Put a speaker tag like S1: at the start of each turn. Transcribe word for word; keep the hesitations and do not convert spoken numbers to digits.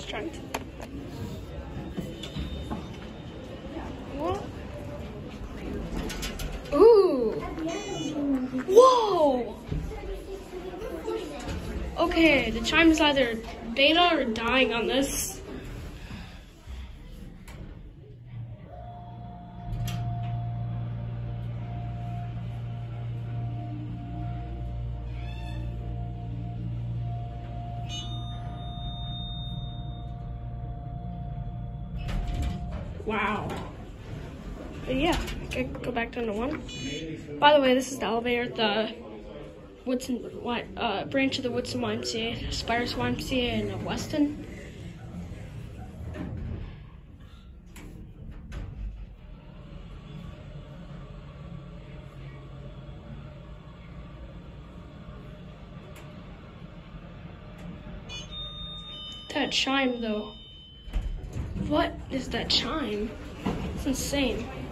S1: strength. What? Ooh. Whoa. Okay, the chime is either beta or dying on this. Wow. But yeah, I could go back down to one. By the way, this is the elevator at the Woodson uh, branch of the Woodson Y M C A, Aspirus Y M C A in Weston. That chime though. What is that chime? It's insane.